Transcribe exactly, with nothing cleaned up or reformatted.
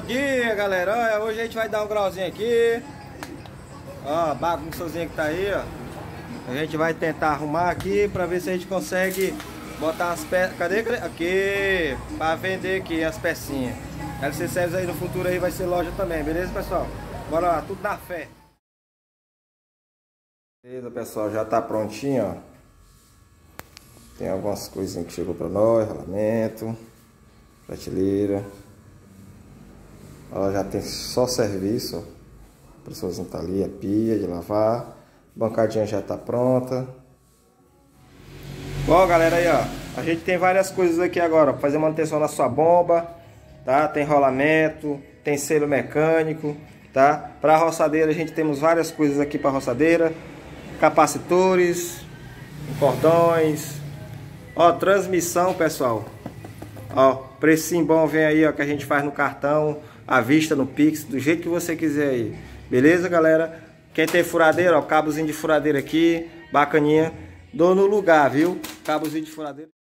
dia, galera. Olha, hoje a gente vai dar um grauzinho aqui. Ó, bagunçazinha que tá aí, ó. A gente vai tentar arrumar aqui pra ver se a gente consegue botar as peças. Cadê? Aqui, pra vender aqui as pecinhas. L C Service aí no futuro aí vai ser loja também, beleza, pessoal? Bora lá, tudo na fé. Beleza, pessoal, já tá prontinho, ó. Tem algumas coisinhas que chegou pra nós, rolamento, prateleira. Ela já tem só serviço, ó. A pressozinha tá ali, a pia de lavar. A bancadinha já tá pronta. Bom, galera, aí, ó. A gente tem várias coisas aqui agora, pra fazer manutenção na sua bomba, tá? Tem rolamento, tem selo mecânico, tá? Pra roçadeira a gente temos várias coisas aqui pra roçadeira. Capacitores, cordões. Ó, transmissão, pessoal. Ó, precinho bom vem aí, ó, que a gente faz no cartão, à vista, no Pix, do jeito que você quiser aí. Beleza, galera? Quem tem furadeira, ó, cabozinho de furadeira aqui, bacaninha. Dou no lugar, viu? Cabozinho de furadeira.